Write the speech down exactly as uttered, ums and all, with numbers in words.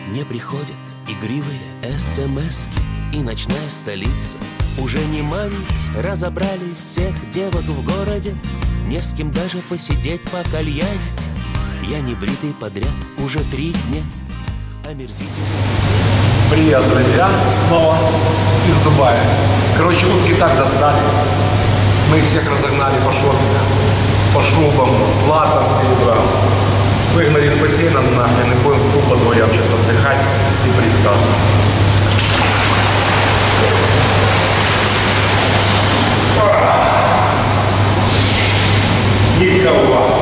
Не приходят игривые эс-эм-эски, и ночная столица уже не манит. Разобрали всех девок в городе, не с кем даже посидеть покальянить. Я не бритый подряд уже три дня. Омерзительно. Привет, друзья, снова из Дубая. Короче, утки так достали. Мы их всех разогнали по шопингам, по шубам, латам, серебрам. Выгнали из бассейна нахрен и будем тупо вдвоем сейчас отдыхать и плескаться. Никого.